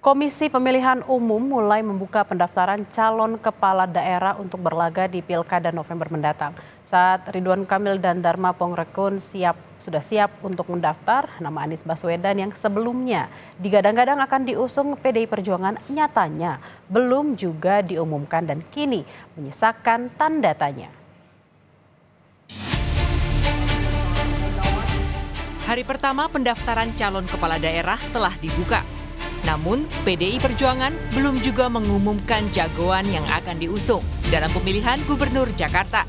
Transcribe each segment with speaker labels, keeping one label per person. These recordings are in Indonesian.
Speaker 1: Komisi Pemilihan Umum mulai membuka pendaftaran calon kepala daerah untuk berlaga di Pilkada November mendatang. Saat Ridwan Kamil dan Dharma Pongrekun sudah siap untuk mendaftar, nama Anies Baswedan yang sebelumnya digadang-gadang akan diusung PDI Perjuangan nyatanya belum juga diumumkan dan kini menyisakan tanda tanya.
Speaker 2: Hari pertama pendaftaran calon kepala daerah telah dibuka. Namun, PDI Perjuangan belum juga mengumumkan jagoan yang akan diusung dalam pemilihan Gubernur Jakarta.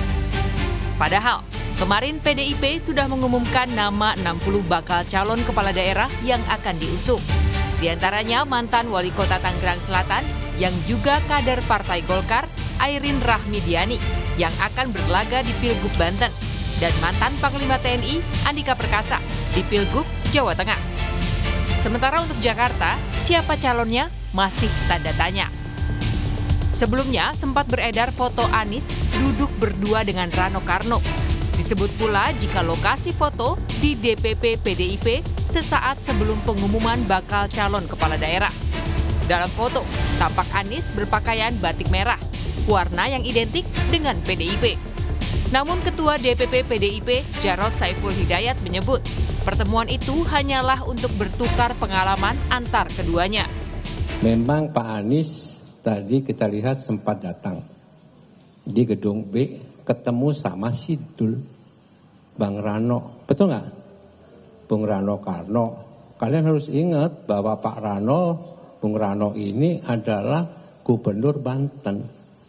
Speaker 2: Padahal, kemarin PDIP sudah mengumumkan nama 60 bakal calon kepala daerah yang akan diusung. Di antaranya mantan Wali Kota Tangerang Selatan yang juga kader Partai Golkar, Airin Rahmidiani, yang akan berlaga di Pilgub Banten, dan mantan Panglima TNI, Andika Perkasa, di Pilgub Jawa Tengah. Sementara untuk Jakarta, siapa calonnya masih tanda tanya. Sebelumnya sempat beredar foto Anies duduk berdua dengan Rano Karno. Disebut pula jika lokasi foto di DPP PDIP sesaat sebelum pengumuman bakal calon kepala daerah. Dalam foto, tampak Anies berpakaian batik merah, warna yang identik dengan PDIP. Namun Ketua DPP PDIP Jarod Saiful Hidayat menyebut pertemuan itu hanyalah untuk bertukar pengalaman antar keduanya.
Speaker 3: Memang Pak Anies tadi kita lihat sempat datang di gedung B, ketemu sama Sidul, Bang Rano. Betul nggak? Bung Rano Karno. Kalian harus ingat bahwa Pak Rano, Bung Rano ini adalah Gubernur Banten.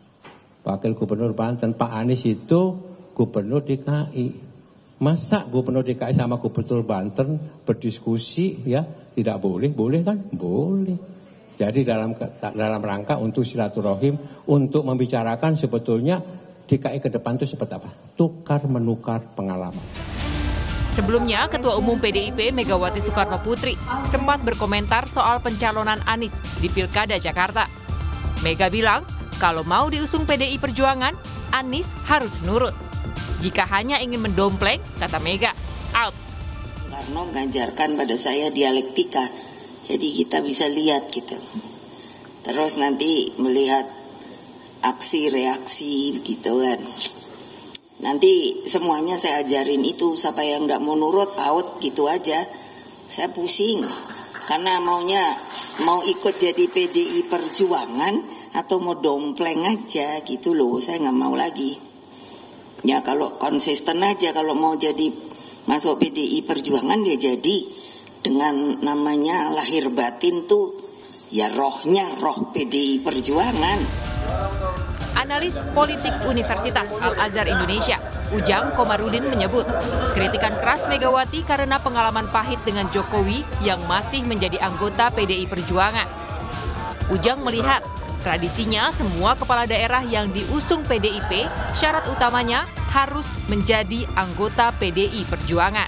Speaker 3: Wakil Gubernur Banten. Pak Anies itu Gubernur DKI. Masa Gubernur DKI sama Gubernur Banten berdiskusi ya tidak boleh? Boleh kan? Boleh. Jadi dalam rangka untuk silaturahim, untuk membicarakan sebetulnya DKI ke depan itu seperti apa? Tukar menukar pengalaman.
Speaker 2: Sebelumnya, Ketua Umum PDIP Megawati Soekarno Putri sempat berkomentar soal pencalonan Anies di Pilkada Jakarta. Mega bilang, kalau mau diusung PDI Perjuangan, Anies harus nurut. Jika hanya ingin mendompleng, kata Mega, out.
Speaker 4: Karno mengajarkan pada saya dialektika, jadi kita bisa lihat gitu. Terus nanti melihat aksi reaksi gitu kan. Nanti semuanya saya ajarin itu, siapa yang nggak mau nurut out gitu aja. Saya pusing karena mau ikut jadi PDI Perjuangan atau mau dompleng aja gitu loh, saya nggak mau lagi. Ya kalau konsisten aja, kalau mau jadi masuk PDI Perjuangan ya jadi dengan namanya lahir batin tuh ya rohnya roh PDI Perjuangan.
Speaker 2: Analis politik Universitas Al-Azhar Indonesia, Ujang Komarudin menyebut kritikan keras Megawati karena pengalaman pahit dengan Jokowi yang masih menjadi anggota PDI Perjuangan. Ujang melihat tradisinya semua kepala daerah yang diusung PDIP, syarat utamanya harus menjadi anggota PDI Perjuangan.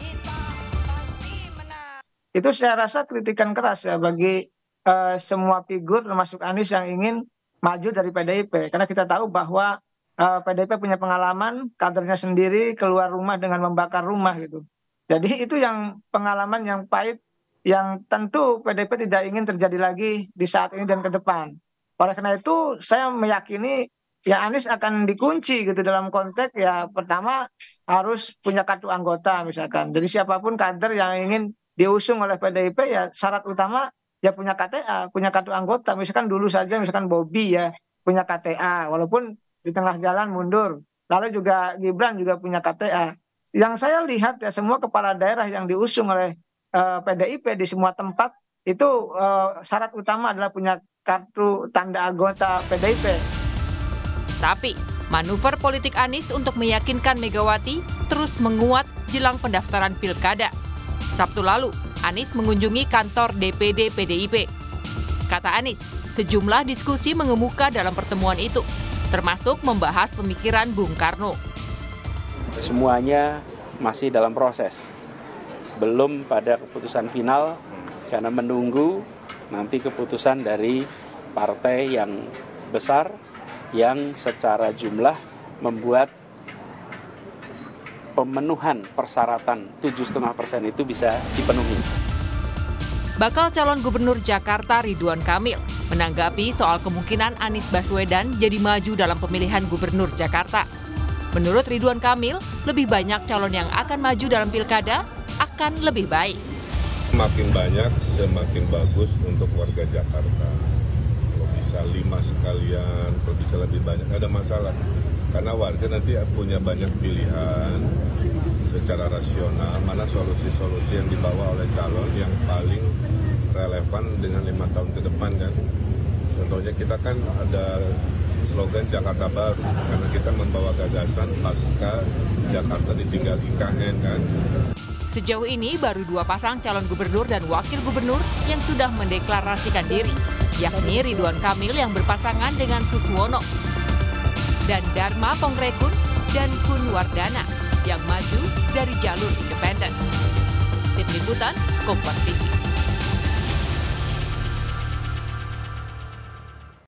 Speaker 5: Itu saya rasa kritikan keras ya bagi semua figur termasuk Anies yang ingin maju dari PDIP. Karena kita tahu bahwa PDIP punya pengalaman, kadernya sendiri keluar rumah dengan membakar rumah gitu. Jadi itu yang pengalaman yang pahit yang tentu PDIP tidak ingin terjadi lagi di saat ini dan ke depan. Oleh karena itu saya meyakini ya Anies akan dikunci gitu dalam konteks ya pertama harus punya kartu anggota misalkan. Jadi siapapun kader yang ingin diusung oleh PDIP ya syarat utama ya punya KTA, punya kartu anggota. Misalkan dulu saja misalkan Bobby ya punya KTA walaupun di tengah jalan mundur. Lalu juga Gibran juga punya KTA. Yang saya lihat ya semua kepala daerah yang diusung oleh PDIP di semua tempat itu syarat utama adalah punya kartu tanda anggota PDIP.
Speaker 2: Tapi manuver politik Anies untuk meyakinkan Megawati terus menguat jelang pendaftaran Pilkada. Sabtu lalu, Anies mengunjungi kantor DPD PDIP. Kata Anies, sejumlah diskusi mengemuka dalam pertemuan itu, termasuk membahas pemikiran Bung Karno.
Speaker 6: Semuanya masih dalam proses, belum pada keputusan final karena menunggu nanti keputusan dari partai yang besar yang secara jumlah membuat pemenuhan persyaratan 7,5% itu bisa dipenuhi.
Speaker 2: Bakal calon gubernur Jakarta Ridwan Kamil menanggapi soal kemungkinan Anies Baswedan jadi maju dalam pemilihan gubernur Jakarta. Menurut Ridwan Kamil, lebih banyak calon yang akan maju dalam pilkada akan lebih baik.
Speaker 7: Semakin banyak, semakin bagus untuk warga Jakarta. Kalau bisa 5 sekalian, kalau bisa lebih banyak, nggak ada masalah. Karena warga nanti punya banyak pilihan secara rasional, mana solusi-solusi yang dibawa oleh calon yang paling relevan dengan 5 tahun ke depan kan. Contohnya kita kan ada slogan Jakarta Baru, karena kita membawa gagasan pasca Jakarta ditinggal IKN kan.
Speaker 2: Sejauh ini baru 2 pasang calon gubernur dan wakil gubernur yang sudah mendeklarasikan diri, yakni Ridwan Kamil yang berpasangan dengan Suswono, dan Dharma Pongrekun dan Kun Wardana yang maju dari jalur independen. Tim Liputan, Kompas TV.